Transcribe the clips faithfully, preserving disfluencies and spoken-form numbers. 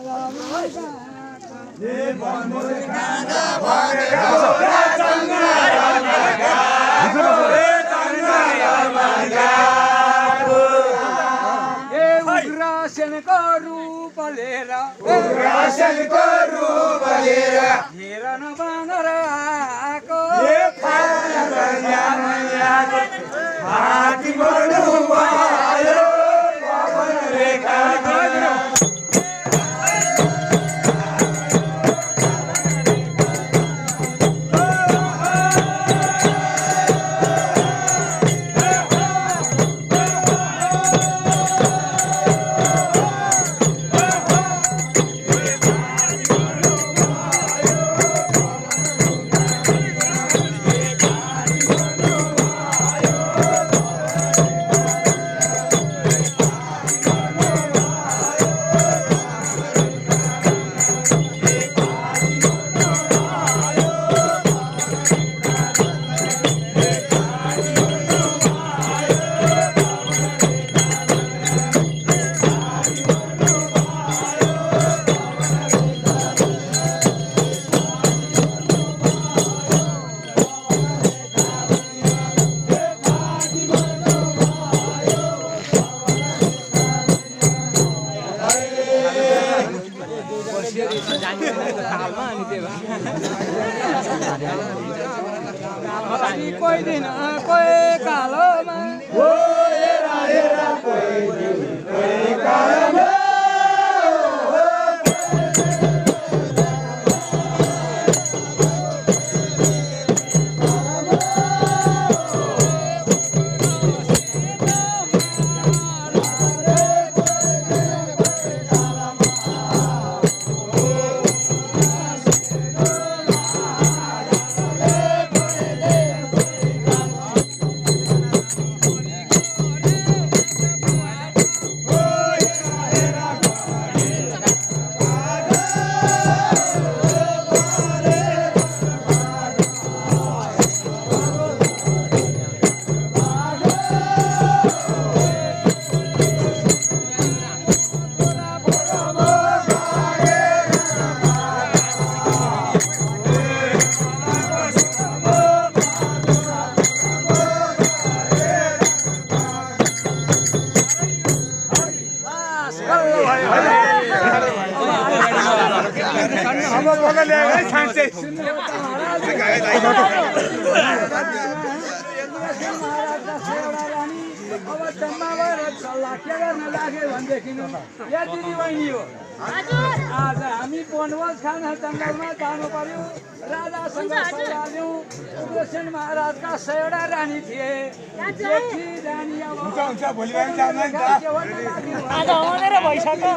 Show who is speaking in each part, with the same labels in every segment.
Speaker 1: उग्रसेनको रूप लिएर
Speaker 2: उग्रसेनको रूप लिएर
Speaker 1: हेरन बानर आएको
Speaker 2: हाती मर्नु भयो पवन रेखा
Speaker 1: कोही दिन कोही कालोमा अब चम्माबाट सल्लाह के गर्न लाग्यो भनेदेखि या दिदी बहिनी हो आज हामी वनवास खान जङ्गलमा जानु पर्यो राजासँग सल्लाह लिउँ उग्रसेन महाराजका सयवटा रानी थिए जेठी रानी अब
Speaker 3: आज आउनेर भइसक्यो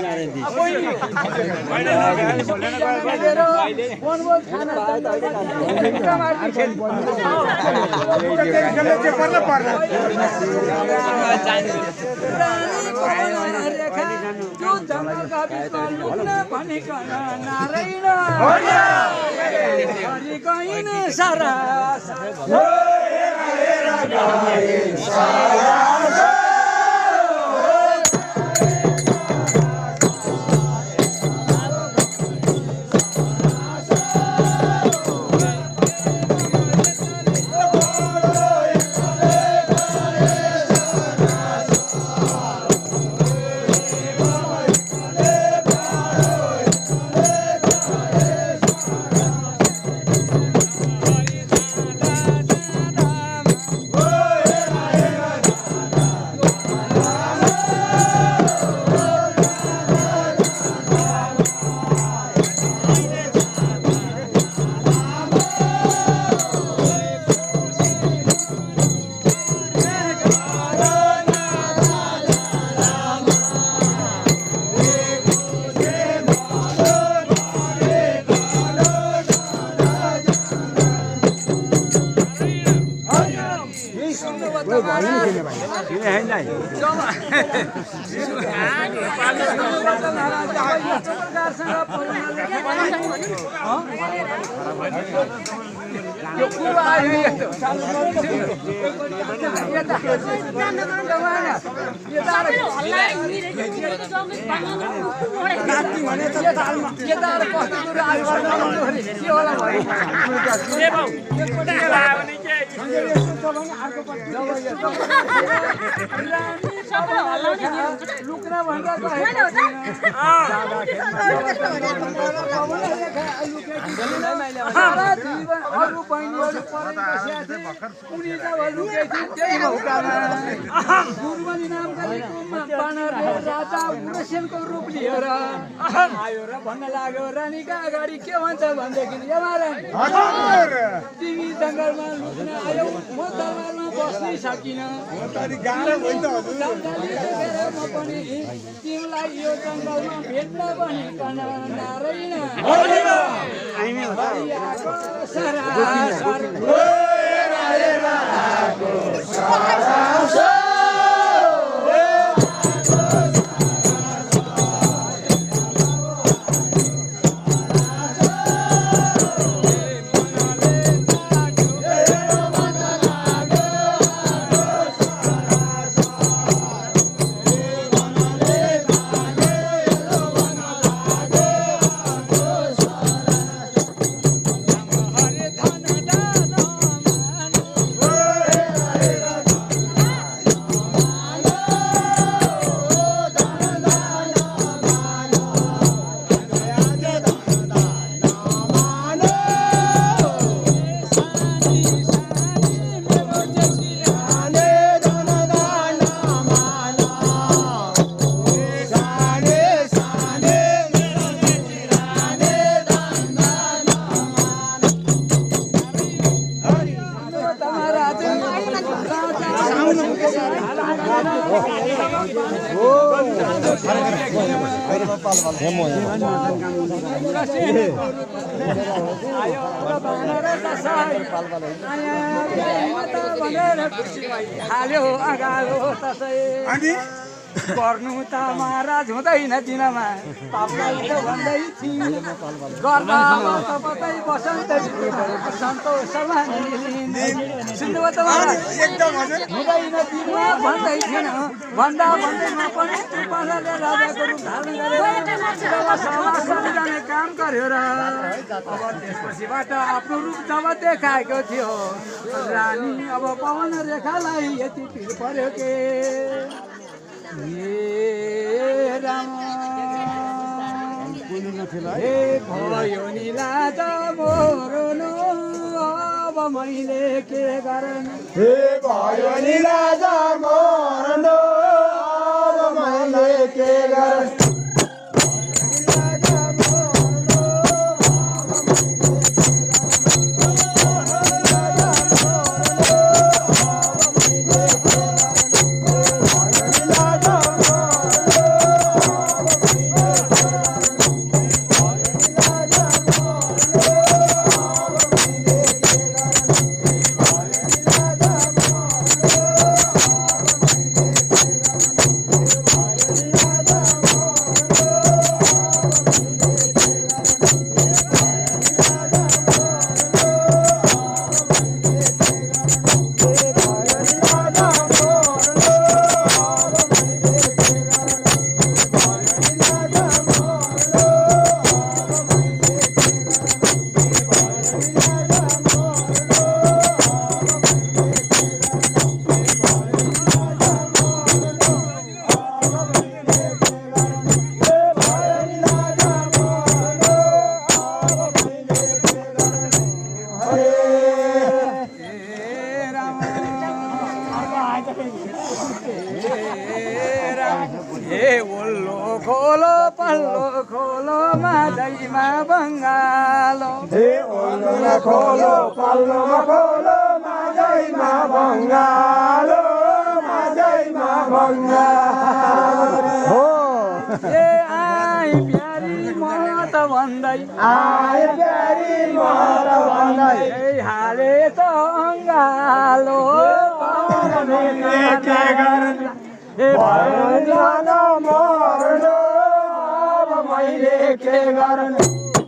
Speaker 1: वनवास खान त्यो जङ्गलका बिचमा लुक्न भनिकन नारायण हरि गइन् सारा महाराज यस्तो प्रकारसँग यो कुरो आयो यस्तो लुक्न भन्दा सारा जीवन अरू बहिनीहरू पढाइ बसेका थिए उनी त लुके थिए त्यही मौकामा गुरुमनी नामका बानरले राजा उग्रसेनको रूप लिएर आयो र भन्न लाग्यो रानीका अगाडि के भन्छ भनेदेखि तिमी जङ्गलमा लुक्न आयौ म दरबारमा बस्नै सकिनँ म पनि तिमीलाई यो जङ्गलमा भेट्न भनिकन नारायण हाल्यो अगालो तसै गर्नु त महाराज हुँदैन दिनमा पापलाई त भन्दै थिइन् गर्दा बस्दै बसन्त सन्तोषमा सुन्नुभयो त महाराज हुँदैन दिनमा भन्दै थिएन भन्दा भन्दैमा पनि पालाले राजाको रूप धारण गरेर जाने काम गर्यो र अब त्यसपछिबाट आफ्नो रूप जब देखाएको थियो रानी अब पवन रेखालाई यति पिर पर्यो के राम हे भयो निलाज मोरनु अब मैले के गर्नु
Speaker 2: हे भयो निलाज मोरनु अब मैले के गर्नु खोलो पल्लो खोलो माझैमा बङ्गालो माझैमा बङ्गालो हो
Speaker 1: ए आई प्यारी म त भन्दै
Speaker 2: आए प्यारी म त भन्दै
Speaker 1: ए हाले त अङ्गालो
Speaker 2: के गर्नु ए भयो जान मर्नु अब मैले के गर्नु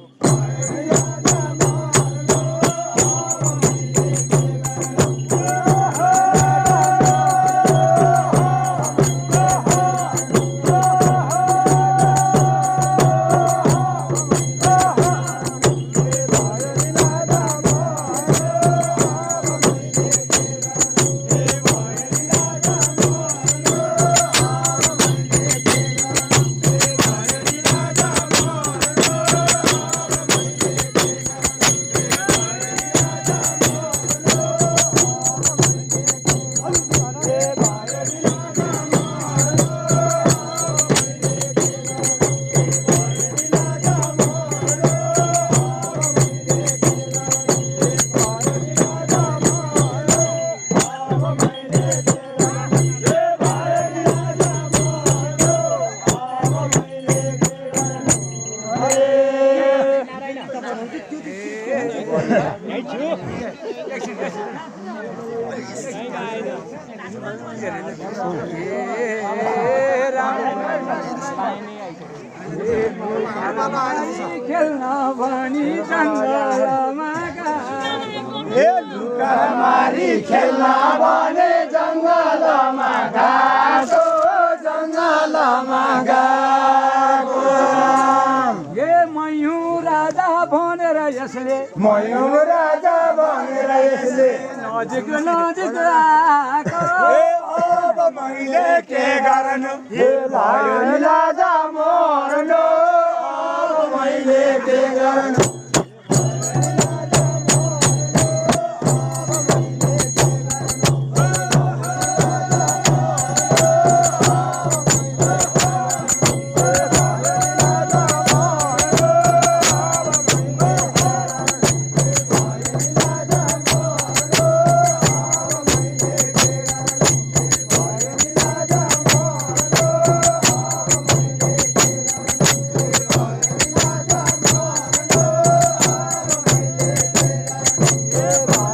Speaker 1: खेल्न भनी जङ्गलमा
Speaker 2: हे लुका मारी खेल्न भने जङ्गलमा गएको जङ्गलमा गएको
Speaker 1: हे मयूर राजा भनेर यसले
Speaker 2: मयूर राजा भनेर यसले
Speaker 1: नजिक नजिक आएको
Speaker 2: अब मैले के गर्नु हे भयो राजा मर्नु अब मैले के गर्नु
Speaker 1: हे